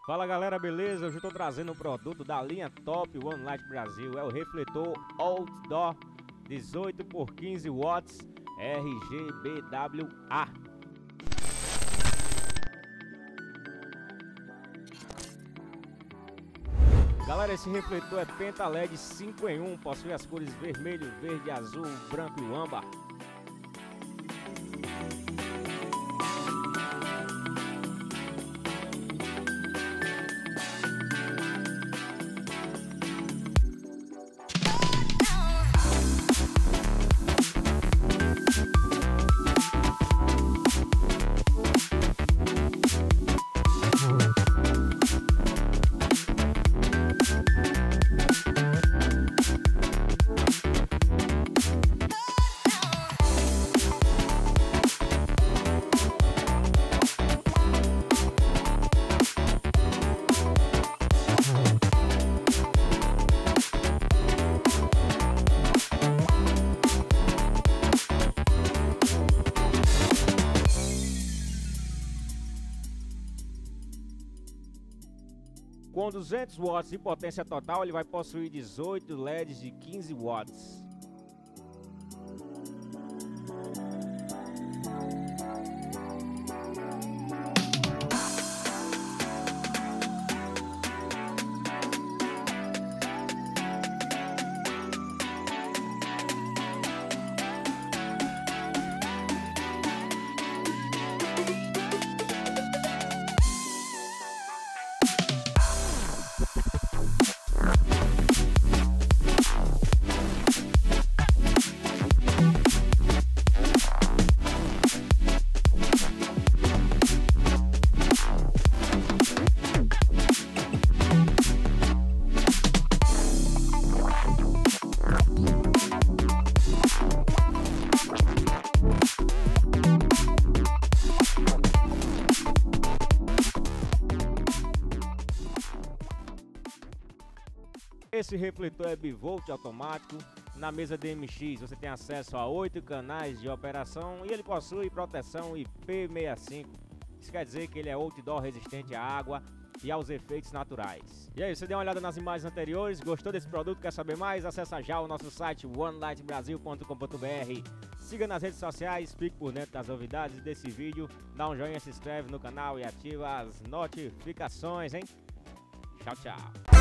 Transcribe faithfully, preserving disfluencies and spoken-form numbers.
Fala galera, beleza? Hoje eu estou trazendo um produto da linha Top One Light Brasil. É o refletor Outdoor dezoito por quinze watts R G B W A. Galera, esse refletor é Penta L E D cinco em um, possui as cores vermelho, verde, azul, branco e âmbar. Com duzentos watts de potência total, ele vai possuir dezoito L E Ds de quinze watts. Esse refletor é bivolt automático. Na mesa D M X você tem acesso a oito canais de operação e ele possui proteção I P sessenta e cinco. Isso quer dizer que ele é outdoor resistente à água e aos efeitos naturais. E aí, você deu uma olhada nas imagens anteriores? Gostou desse produto? Quer saber mais? Acesse já o nosso site one light brasil ponto com ponto br. Siga nas redes sociais, fique por dentro das novidades desse vídeo. Dá um joinha, se inscreve no canal e ativa as notificações, hein? Tchau, tchau.